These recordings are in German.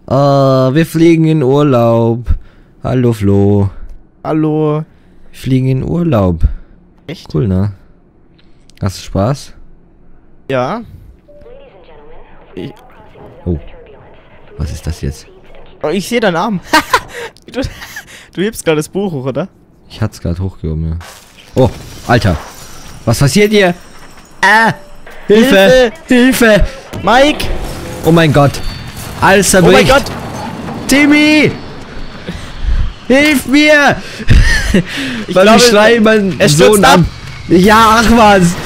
Wir fliegen in Urlaub. Hallo Flo. Hallo. Wir fliegen in Urlaub. Echt? Cool, ne? Hast du Spaß? Ja. Oh. Was ist das jetzt? Oh, ich sehe deinen Arm. Du hebst gerade das Buch hoch, oder? Ich hatte es gerade hochgehoben, ja. Oh, Alter. Was passiert hier? Hilfe! Hilfe! Mike! Oh mein Gott. Alles Oh zerbricht. mein Gott! Timmy! Hilf mir! Ich Weil glaube, ich schreie meinen er stürzt Sohn ab. an. Ja, ach was!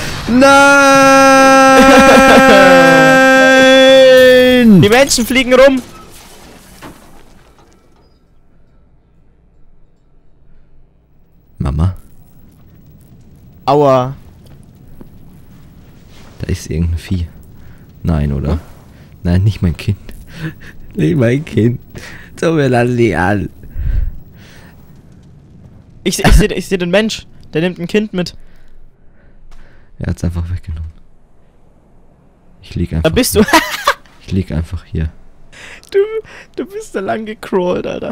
Nein! Die Menschen fliegen rum! Mama, Aua. da ist irgendein Vieh. Nein, oder? Hm? Nein, nicht mein Kind. Nicht mein Kind. So, mir lass sie an. Ich seh den Mensch. Der nimmt ein Kind mit. Er hat's einfach weggenommen. Ich lieg einfach. Da bist du. Ich lieg einfach hier. Du bist da lang gecrawlt, Alter.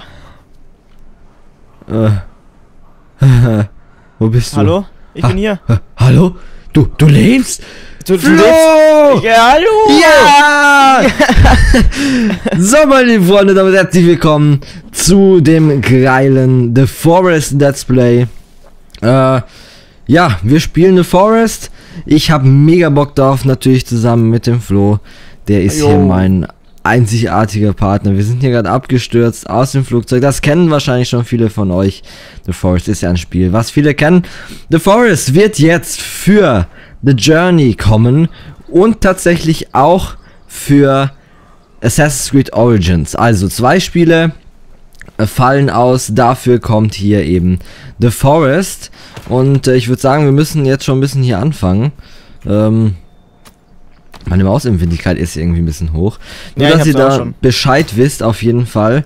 Wo bist du? Hallo? Ich bin hier. Hallo? Du lebst? Du Flo! lebst? Ja, hallo! Ja! So, meine lieben Freunde, damit herzlich willkommen zu dem geilen The Forest Let's Play. Ja, wir spielen The Forest. Ich habe mega Bock drauf, natürlich zusammen mit dem Flo. Der ist hier mein einzigartiger Partner. Wir sind hier gerade abgestürzt aus dem Flugzeug. Das kennen wahrscheinlich schon viele von euch. The Forest ist ja ein Spiel, was viele kennen. The Forest wird jetzt für The Journey kommen und tatsächlich auch für Assassin's Creed Origins. Also 2 Spiele fallen aus. Dafür kommt hier eben The Forest. Und ich würde sagen, wir müssen jetzt schon ein bisschen hier anfangen. Meine Mausempfindlichkeit ist irgendwie ein bisschen hoch. Nur, dass ihr da Bescheid wisst, auf jeden Fall.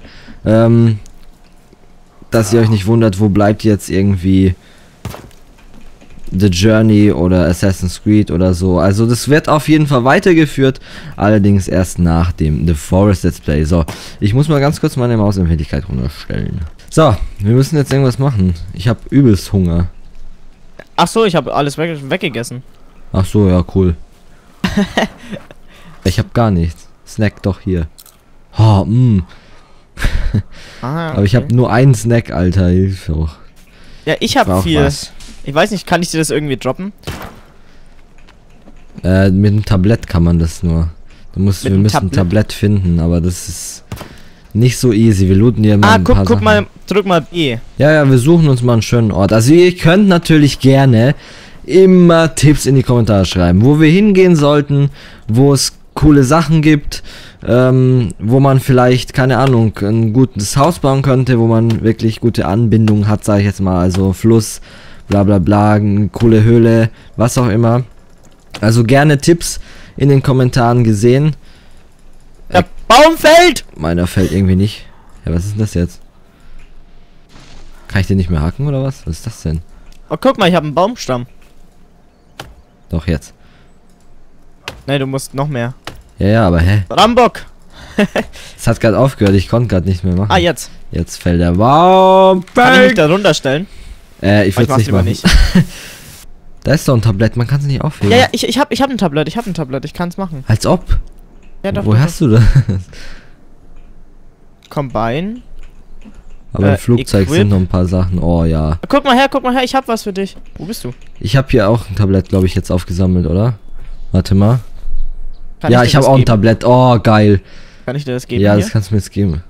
Dass ihr euch nicht wundert, wo bleibt jetzt irgendwie The Journey oder Assassin's Creed oder so. Also das wird auf jeden Fall weitergeführt, allerdings erst nach dem The Forest Let's Play. So, ich muss mal ganz kurz meine Mausempfindlichkeit runterstellen. So, wir müssen jetzt irgendwas machen. Ich habe übelst Hunger. Ach so, ich habe alles weggegessen. Ach so, ja, cool. Ich habe gar nichts. Snack doch hier. Oh, Ah, okay. Aber ich habe nur einen Snack, Alter. Hilfe auch. Ja, ich habe 4. Was. Ich weiß nicht, kann ich dir das irgendwie droppen? Mit dem Tablett kann man das nur. Wir müssen ein Tablett finden, aber das ist nicht so easy. Wir looten hier mal ein paar guck Sachen. mal, drück mal B. Ja, wir suchen uns mal einen schönen Ort. Also ihr könnt natürlich gerne immer Tipps in die Kommentare schreiben, wo wir hingehen sollten, wo es coole Sachen gibt, wo man vielleicht, keine Ahnung, ein gutes Haus bauen könnte, wo man wirklich gute Anbindungen hat, sage ich jetzt mal, also Fluss, bla bla bla, eine coole Höhle, was auch immer. Also gerne Tipps in den Kommentaren gesehen. Der Baum fällt! Meiner fällt irgendwie nicht. Ja, was ist denn das jetzt? Kann ich den nicht mehr hacken oder was? Was ist das denn? Oh, guck mal, ich habe einen Baumstamm. Doch, jetzt. Ne, du musst noch mehr. Ja, aber hä? Rambock! Es hat gerade aufgehört, ich konnte gerade nicht mehr machen. Ah, jetzt. Jetzt fällt der Baum. Kann ich mich da runterstellen? Ich würde es nicht machen. Nicht. Da ist doch ein Tablett, man kann es nicht aufheben. Ja, ich hab ein Tablett, ich kann es machen. Als ob? Ja, doch. Wo hast du das? Combine. Aber im Flugzeug sind noch ein paar Sachen. Oh ja. Guck mal her, ich hab was für dich. Wo bist du? Ich habe hier auch ein Tablett, glaube ich, jetzt aufgesammelt, oder? Warte mal. Kann ja, ich habe auch ein Tablett. Oh, geil. Kann ich dir das geben? Ja, hier? das kannst du mir jetzt geben.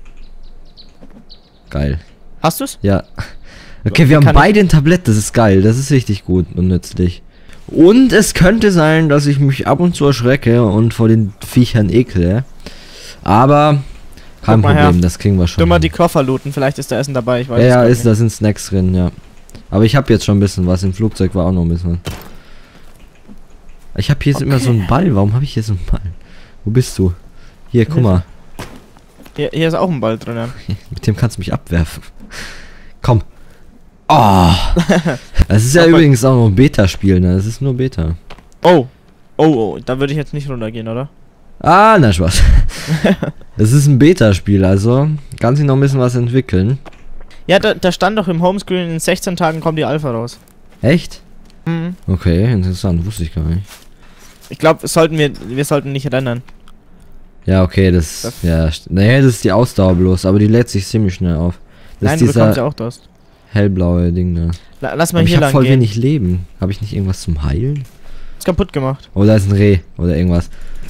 Geil. Hast du's? Ja. Okay, wir haben beide ein Tablett, das ist geil. Das ist richtig gut und nützlich. Und es könnte sein, dass ich mich ab und zu erschrecke und vor den Viechern ekle. Aber kein Problem, das kriegen wir schon. Du mal die Koffer looten, vielleicht ist da Essen dabei, ich weiß ja, da sind Snacks drin, ja. Aber ich habe jetzt schon ein bisschen was, im Flugzeug war auch noch ein bisschen. Ich habe hier jetzt immer so einen Ball, warum habe ich hier so einen Ball? Wo bist du? Hier, guck mal. Hier ist auch ein Ball drin. Ja. Mit dem kannst du mich abwerfen. Komm. Oh. Das ist ja übrigens auch noch ein Beta-Spiel, ne? Das ist nur Beta. Oh. Oh, da würde ich jetzt nicht runtergehen, oder? Ah, na Spaß. Es ist ein Beta-Spiel, also kann sich noch ein bisschen was entwickeln. Ja, da stand doch im Homescreen, in 16 Tagen kommt die Alpha raus. Echt? Mhm. Okay, interessant, wusste ich gar nicht. Ich glaube, wir sollten nicht rennen. Ja, okay, naja, das ist die Ausdauer bloß, aber die lädt sich ziemlich schnell auf. Das Nein, ist du dieser bekommst ja auch Durst. hellblaue Ding da. Lass mal Aber hier ich hab lang voll gehen. wenig Leben. Habe ich nicht irgendwas zum Heilen? Ist kaputt gemacht. Oh, da ist ein Reh oder irgendwas.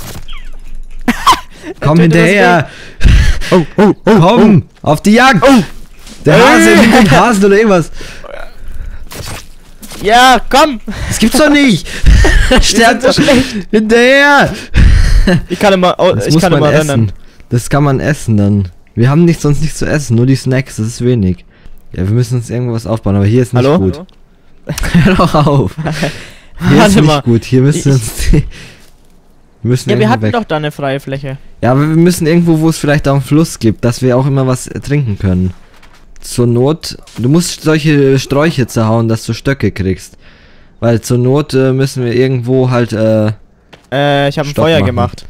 Komm Töte das hinterher! Oh, oh, oh, Komm! Auf die Jagd! Oh. Der Hase nimmt den Hasen oder irgendwas! Ja, komm! Das gibt's doch nicht! Sterbt so doch schlecht. hinterher! Ich kann immer, Das ich muss kann man immer essen. rennen. Das kann man essen dann. Wir haben sonst nichts zu essen, nur die Snacks, das ist wenig. Ja, wir müssen uns irgendwas aufbauen, aber hier ist nicht Hallo? gut. Hör doch auf! Hier ist Warte nicht mal. gut, hier müssen wir uns... Wir müssen Ja, wir irgendwo hatten weg. doch da eine freie Fläche. Ja, aber wir müssen irgendwo, wo es vielleicht auch einen Fluss gibt, dass wir auch immer was trinken können. Zur Not, du musst solche Sträuche zerhauen, dass du Stöcke kriegst. Weil zur Not müssen wir irgendwo halt, Ich habe ein Stopp Feuer machen. gemacht.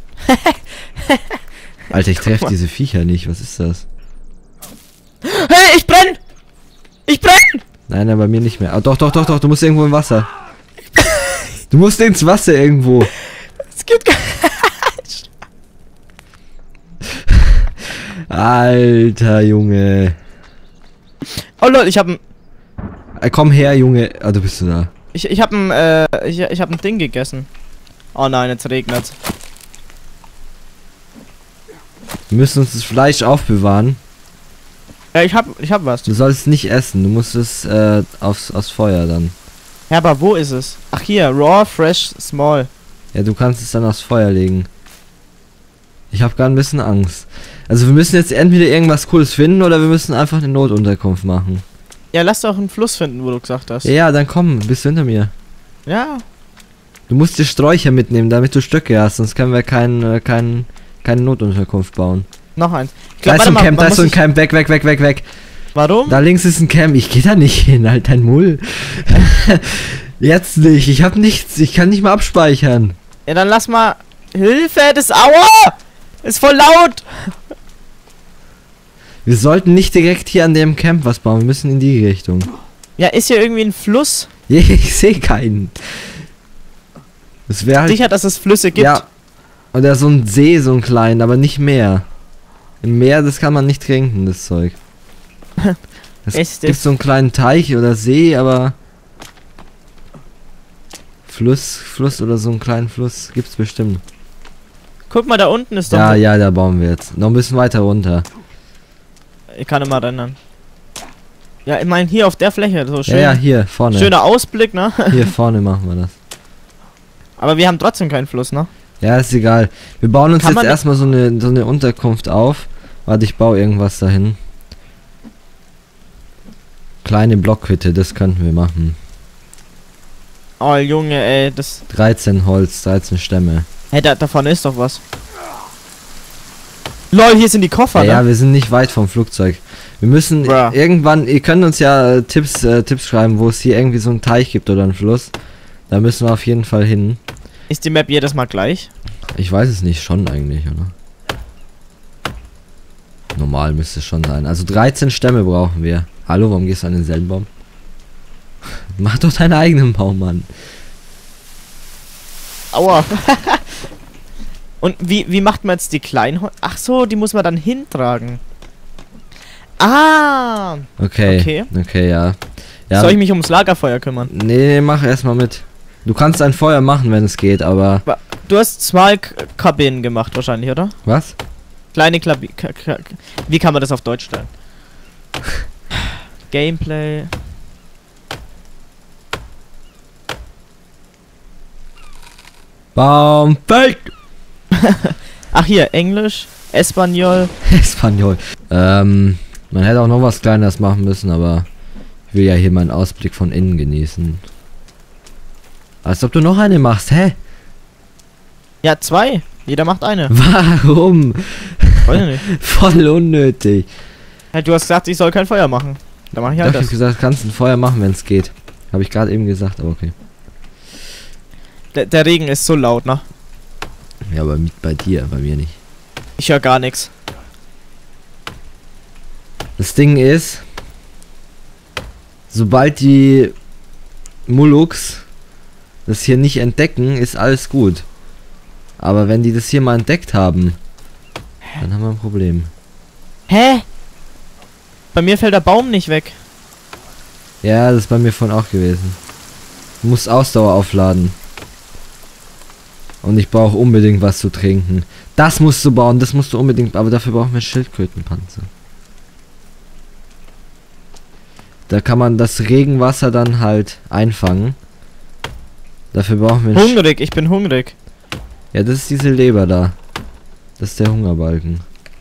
Alter, ich treffe diese Viecher nicht, was ist das? Hey, ich brenn! Ich brenn! Nein, bei mir nicht mehr. Ah, doch, du musst irgendwo im Wasser. Du musst ins Wasser irgendwo. Es gibt gar Alter, Junge. Oh lol, ich habe Komm her, Junge. Ah, du bist da. ich hab ein Ding gegessen. Oh nein, jetzt regnet's. Wir müssen uns das Fleisch aufbewahren. Ja, ich hab was. Du sollst nicht essen, du musst es aufs Feuer dann. Ja, aber wo ist es? Ach hier, raw, fresh, small. Ja, du kannst es dann aufs Feuer legen. Ich habe gerade ein bisschen Angst. Also wir müssen jetzt entweder irgendwas Cooles finden oder wir müssen einfach eine Notunterkunft machen. Ja, lass doch einen Fluss finden, wo du gesagt hast. Ja, dann komm, bist du hinter mir. Ja. Du musst die Sträucher mitnehmen, damit du Stöcke hast, sonst können wir keine Notunterkunft bauen. Noch eins. Ich Da glaub, ist so ein warte mal, Camp, da man ist so ein muss Camp, weg. Warum? Da links ist ein Camp, ich geh da nicht hin, halt dein Mull. Jetzt nicht, ich hab nichts, ich kann nicht mal abspeichern. Ja, dann lass mal. Hilfe, das Aua! Ist voll laut! Wir sollten nicht direkt hier an dem Camp was bauen, wir müssen in die Richtung. Ja, ist hier irgendwie ein Fluss? Ich sehe keinen. Das wäre halt... Sicher, dass es Flüsse gibt. Ja. Oder so ein See, so ein kleinen, aber nicht mehr. Im Meer, das kann man nicht trinken, das Zeug. Es gibt so einen kleinen Teich oder See, aber... Fluss oder so einen kleinen Fluss gibt's bestimmt. Guck mal, da unten ist doch. Ja, da bauen wir jetzt. Noch ein bisschen weiter runter. Ich kann immer rennen. Ja, ich meine hier auf der Fläche, so schön. Ja, hier, vorne. Schöner Ausblick, ne? Hier vorne machen wir das. Aber wir haben trotzdem keinen Fluss, ne? Ja, ist egal. Wir bauen uns Kann jetzt man- erstmal so eine Unterkunft auf. Warte, ich baue irgendwas dahin. Kleine Blockhütte, das könnten wir machen. Oh Junge, ey, das. 13 Holz, 13 Stämme. Hey, da vorne ist doch was. Lol, hier sind die Koffer, Ja, ne? wir sind nicht weit vom Flugzeug. Wir müssen Bruh. irgendwann, ihr könnt uns ja Tipps schreiben, wo es hier irgendwie so einen Teich gibt oder einen Fluss. Da müssen wir auf jeden Fall hin. Ist die Map jedes Mal gleich? Ich weiß es nicht, schon eigentlich, oder? Normal müsste es schon sein. Also 13 Stämme brauchen wir. Hallo, warum gehst du an denselben Baum? Mach doch deinen eigenen Baum, Mann. Aua. Und wie macht man jetzt die kleinen Ach so, die muss man dann hintragen. Ah! Okay, ja. Ja. Soll ich mich ums Lagerfeuer kümmern? Nee, mach erstmal mit. Du kannst ein Feuer machen, wenn es geht, aber... Du hast 2 Kabinen gemacht wahrscheinlich, oder? Was? Kleine Wie kann man das auf Deutsch stellen? Gameplay. Baum, fällt! Ach hier, Englisch, Espanol. Espanol. Man hätte auch noch was Kleines machen müssen, aber... Ich will ja hier meinen Ausblick von innen genießen. Als ob du noch eine machst, hä? Ja, 2. Jeder macht eine. Warum? Weiß ich nicht. Voll unnötig. Hey, du hast gesagt, ich soll kein Feuer machen. Da mache ich Ich halt hab das. gesagt, kannst ein Feuer machen, wenn es geht. Habe ich gerade eben gesagt, aber okay. Der Regen ist so laut, ne? Ja, aber bei dir, bei mir nicht. Ich höre gar nichts. Das Ding ist, sobald die Muluks das hier nicht entdecken, ist alles gut. Aber wenn die das hier mal entdeckt haben, dann haben wir ein Problem. Hä? Bei mir fällt der Baum nicht weg. Ja, das ist bei mir vorhin auch gewesen. Du musst Ausdauer aufladen. Und ich brauche unbedingt was zu trinken. Das musst du bauen, das musst du unbedingt, aber dafür brauchen wir Schildkrötenpanzer. Da kann man das Regenwasser dann halt einfangen. Dafür brauchen wir... Hungrig, ich bin hungrig. Ja, das ist diese Leber da. Das ist der Hungerbalken.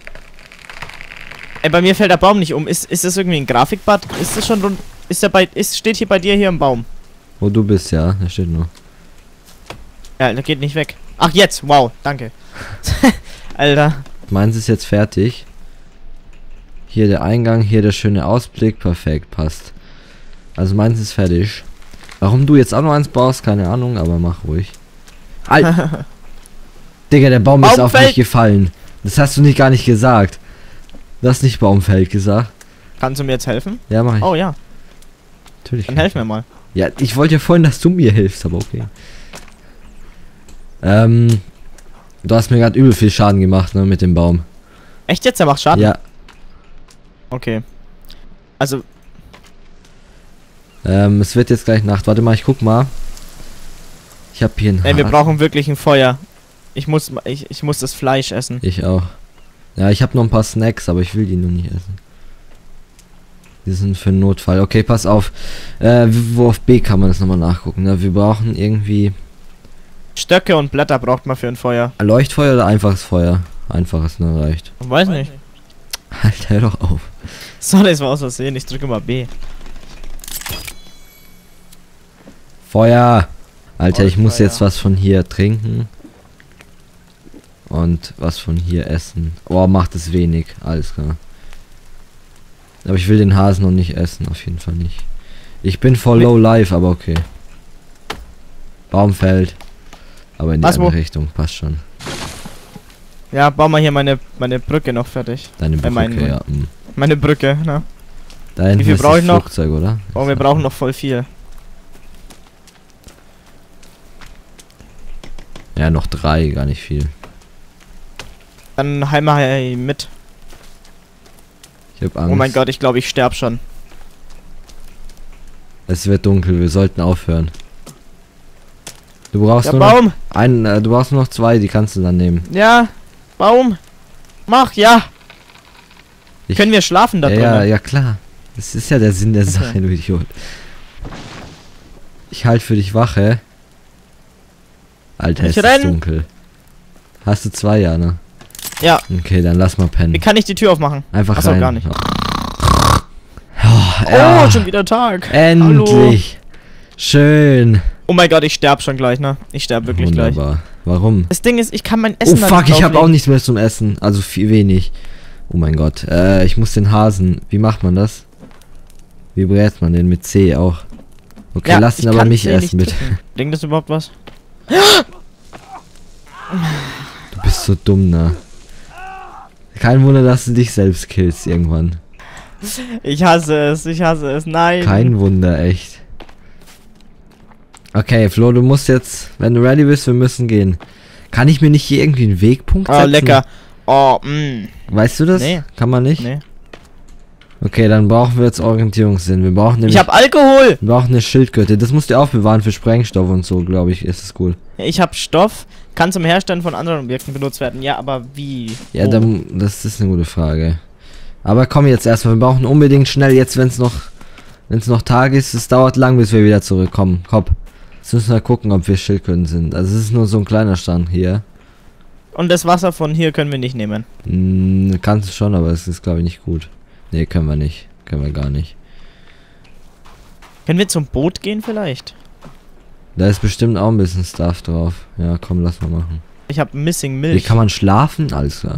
Ey, bei mir fällt der Baum nicht um. Ist das irgendwie ein Grafikbad? Ist das schon rund... steht hier bei dir hier im Baum? Wo du bist, ja. Da steht nur. Ja, der geht nicht weg. Ach, jetzt. Wow, danke. Alter. Meins ist jetzt fertig. Hier der Eingang, hier der schöne Ausblick. Perfekt, passt. Also meins ist fertig. Warum du jetzt auch noch eins baust, keine Ahnung, aber mach ruhig. Alter. Digga, der Baum ist auf mich gefallen. Das hast du nicht gar nicht gesagt. Du hast nicht Baumfeld gesagt. Kannst du mir jetzt helfen? Ja, mach ich. Oh ja. Natürlich. Dann helf mir mal. Ja, ich wollte ja vorhin, dass du mir hilfst, aber okay. Du hast mir gerade übel viel Schaden gemacht, ne, mit dem Baum. Echt jetzt? Der macht Schaden? Ja. Okay. Also... es wird jetzt gleich Nacht. Warte mal, ich guck mal. Ich habe hier ein Ey, wir brauchen wirklich ein Feuer. Ich muss das Fleisch essen. Ich auch. Ja, ich habe noch ein paar Snacks, aber ich will die nur nicht essen. Die sind für einen Notfall. Okay, pass auf. Wo auf B kann man das nochmal nachgucken? Ne? Wir brauchen irgendwie... Stöcke und Blätter braucht man für ein Feuer. Leuchtfeuer oder einfaches Feuer? Einfaches, ne, reicht. Weiß nicht. Alter, hör doch auf. Sorry, es war aus Versehen. Ich drücke mal B. Feuer! Alter, ich muss jetzt was von hier trinken. Und was von hier essen. Oh, macht es wenig. Alles klar. Aber ich will den Hasen noch nicht essen. Auf jeden Fall nicht. Ich bin voll low life, aber okay. Baumfeld. Aber in die andere Richtung. Passt schon. Ja, bau mal hier meine Brücke noch fertig. Deine Brücke, ja. Meine Brücke, ne? Da hinten Wie viel ist brauche das ich noch? Flugzeug, oder? Oh, wir brauchen noch voll viel. Ja, noch 3, gar nicht viel. Dann heim mal mit. Ich hab Angst. Oh mein Gott, ich glaube, ich sterb schon. Es wird dunkel, wir sollten aufhören. Du brauchst Ja, nur Baum! du brauchst nur noch 2, die kannst du dann nehmen. Ja, Baum! Mach, ja! Können wir schlafen da drin? Ja, klar. Das ist ja der Sinn der Sache, du Idiot. Ich halte für dich Wache. Alter, es ist dunkel. Hast du 2, ja, ne? Ja. Okay, dann lass mal pennen. Wie kann ich die Tür aufmachen? Einfach Achso, rein. gar nicht. Oh, schon wieder Tag. Endlich. Hallo. Schön. Oh mein Gott, ich sterb schon gleich, ne? Ich sterb wirklich Wunderbar. gleich. Warum? Das Ding ist, ich kann mein Essen Oh fuck, ich habe auch nichts mehr zum Essen. Also viel wenig. Oh mein Gott. Ich muss den Hasen. Wie macht man das? Wie brät man den? Mit C auch. Okay, ja, lass ihn aber mich essen, bitte. Bringt das überhaupt was? Du bist so dumm, ne? Kein Wunder, dass du dich selbst killst irgendwann. Ich hasse es, nein. Kein Wunder, echt. Okay, Flo, du musst jetzt, wenn du ready bist, wir müssen gehen. Kann ich mir nicht hier irgendwie einen Wegpunkt setzen? Oh, lecker. Oh, Weißt du das? Nee. Kann man nicht? Nee. Okay, dann brauchen wir jetzt Orientierungssinn. Wir brauchen nämlich... Ich hab Alkohol! Wir brauchen eine Schildgürtel. Das musst du aufbewahren für Sprengstoff und so, glaube ich. Ist es cool. Ich hab Stoff, kann zum Herstellen von anderen Objekten benutzt werden. Ja, aber wie? Ja, dann, das ist eine gute Frage. Aber komm jetzt erstmal. Wir brauchen unbedingt schnell jetzt, wenn es noch Tag ist. Es dauert lang, bis wir wieder zurückkommen. Komm. Jetzt müssen wir gucken, ob wir Schildkröten sind. Also es ist nur so ein kleiner Stand hier. Und das Wasser von hier können wir nicht nehmen. Kannst du schon, aber es ist, glaube ich, nicht gut. Nee, können wir nicht. Können wir gar nicht. Können wir zum Boot gehen vielleicht? Da ist bestimmt auch ein bisschen Stuff drauf. Ja, komm, lass mal machen. Ich habe Missing Milch. Wie kann man schlafen? Alles klar.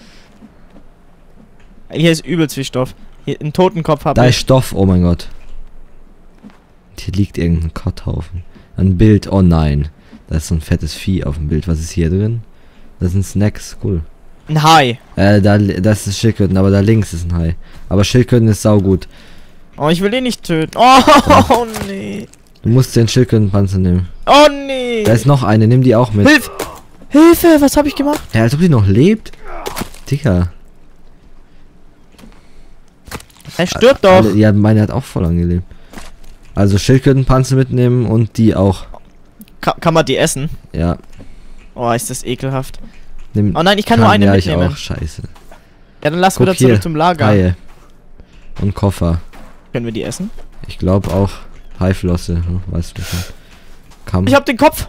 Hier ist übelst viel Stoff. Hier einen Totenkopf habe ich. Da ich. ist Stoff, oh mein Gott. Hier liegt irgendein Kotthaufen. Ein Bild, oh nein. Da ist so ein fettes Vieh auf dem Bild. Was ist hier drin? Das sind Snacks, cool. Ein Hai. Das ist Schildkröten, aber da links ist ein Hai. Aber Schildkröten ist saugut. Oh, ich will den nicht töten. Oh, nee. Du musst den Schildkrötenpanzer nehmen. Oh, nee. Da ist noch eine, nimm die auch mit. Hilfe, was habe ich gemacht? Ja, als ob die noch lebt. Digga. Er stirbt doch. Ja, meine hat auch voll lange gelebt. Also Schildkrötenpanzer mitnehmen und die auch. Kann man die essen? Ja. Oh, ist das ekelhaft. Nimm, Oh nein, ich kann nur eine mitnehmen. Ich auch, scheiße. Ja, dann lass Guck wieder zurück hier, zum Lager. Haie. Und Koffer. Können wir die essen? Ich glaube auch Haiflosse. Weißt du schon. Kamm. Ich hab den Kopf.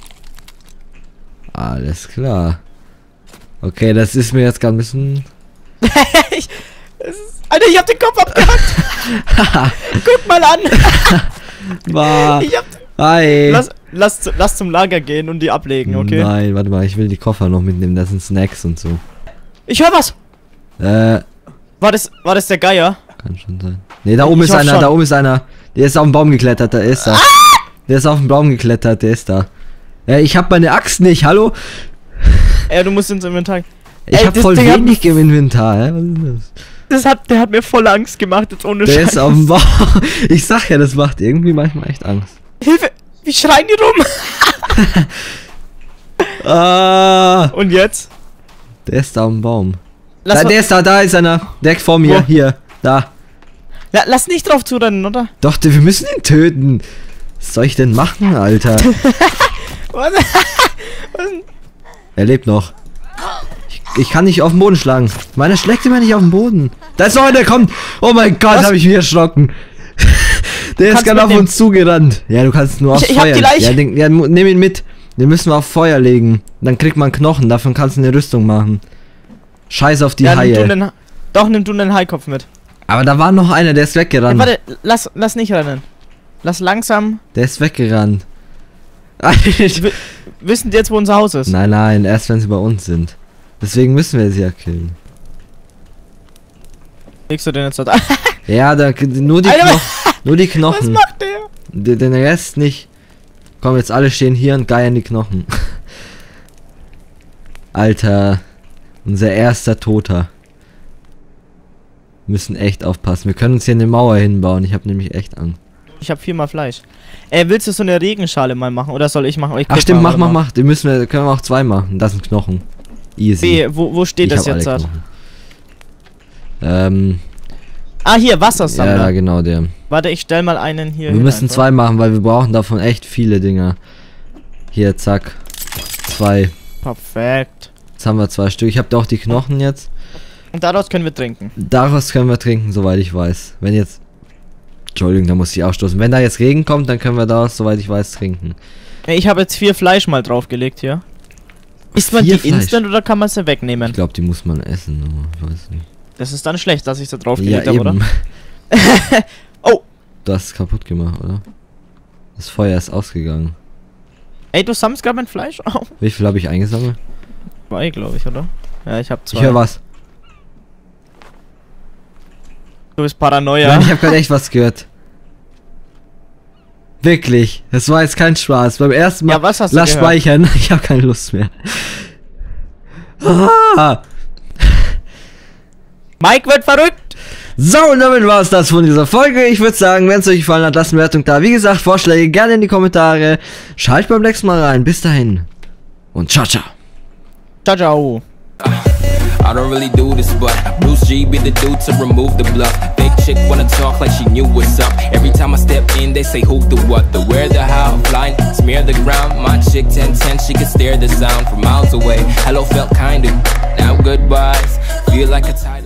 Alles klar. Okay, das ist mir jetzt gerade ein bisschen... Alter, ich hab den Kopf abgehackt. Guck mal an. Bah. Ich hab... Hi. Lass zum Lager gehen und die ablegen, okay? Nein, warte mal, ich will die Koffer noch mitnehmen. Das sind Snacks und so. Ich höre was. War das der Geier? Kann schon sein. Ne, da oben ist hoffe einer, schon. da oben ist einer. Der ist auf den Baum geklettert, da ist er. Der ist auf den Baum geklettert, der ist da. Ich hab meine Axt nicht, hallo? Du musst ins Inventar. Ich hab das voll Ding wenig im Inventar, hä? Was ist das? Der hat mir voll Angst gemacht, jetzt ohne Der Scheiß. ist auf dem Baum. Ich sag ja, das macht irgendwie manchmal echt Angst. Hilfe! Wie schreien die rum? Ah, Und jetzt? der ist da auf dem Baum. Lass, Der ist da ist einer. Direkt vor mir, Wo? hier, da. lass nicht drauf zurennen, oder? Doch, wir müssen ihn töten. Was soll ich denn machen, Alter? Was? Er lebt noch. Ich kann nicht auf den Boden schlagen. Meine schlägt immer nicht auf den Boden. Da ist noch einer, kommt. Oh mein Gott, habe ich mich erschrocken. Der ist gerade auf uns zugerannt. Ja, du kannst nur auf Ich Feuer. hab die Leiche. Ja, nimm ihn mit. Den müssen wir auf Feuer legen. Dann kriegt man Knochen. Davon kannst du eine Rüstung machen. Scheiß auf die Haie. Nimm du den Haikopf mit. Aber da war noch einer, der ist weggerannt. Warte, lass nicht rennen. Lass langsam. Der ist weggerannt. Wissen die jetzt, wo unser Haus ist? Nein, erst wenn sie bei uns sind. Deswegen müssen wir sie ja killen. Legst du den jetzt dort? Ja, nur die Alter, Knochen. Nur die Was Knochen. macht der? Den Rest nicht. Komm, jetzt alle stehen hier und geiern die Knochen. Alter. Unser erster Toter. Wir müssen echt aufpassen. Wir können uns hier eine Mauer hinbauen. Ich habe nämlich echt Angst. Ich habe 4-mal Fleisch. Willst du so eine Regenschale mal machen? Oder soll ich machen? Ach stimmt, mach. Den können wir auch 2 machen. Das sind Knochen. Easy. Wo steht das jetzt? Hier, Wassersammler. Ja, genau, der. Warte, ich stell mal einen hier. Wir müssen 2 machen, weil wir brauchen davon echt viele Dinger. Hier, zack. 2. Perfekt. Jetzt haben wir 2 Stück. Ich habe da auch die Knochen jetzt. Und daraus können wir trinken. Daraus können wir trinken, soweit ich weiß. Wenn jetzt... Entschuldigung, da muss ich ausstoßen. Wenn da jetzt Regen kommt, dann können wir daraus, soweit ich weiß, trinken. Ich habe jetzt 4 Fleisch mal draufgelegt hier. Isst man die Fleisch? instant oder kann man sie wegnehmen? Ich glaube, die muss man essen, aber ich weiß nicht. Das ist dann schlecht, dass ich sie Ja, draufgelegt habe, oder? eben. Oh! Du hast es kaputt gemacht, oder? Das Feuer ist ausgegangen. Ey, du sammelst gerade mein Fleisch? Oh. Wie viel habe ich eingesammelt? 2, glaube ich, oder? Ja, ich habe 2. Ich höre was. Du bist Paranoia. Nein, ich habe gerade echt was gehört. Wirklich. Das war jetzt kein Spaß. Beim ersten Mal. Ja, was hast du Lass gehört? speichern. Ich habe keine Lust mehr. Ah. Mike wird verrückt! So, und damit war es das von dieser Folge. Ich würde sagen, wenn es euch gefallen hat, lasst eine Wertung da. Wie gesagt, Vorschläge gerne in die Kommentare. Schaltet beim nächsten Mal rein. Bis dahin. Und ciao, ciao. Ciao, ciao. I don't really do this, but Bruce G be the dude to remove the bluff. Fake chick wanna talk like she knew what's up. Every time I step in, they say who, the what, the where, the how. Flying, smear the ground. My chick 10-10, she can stare the sound from miles away. Hello felt kinda, now goodbyes. Feel like a tidal.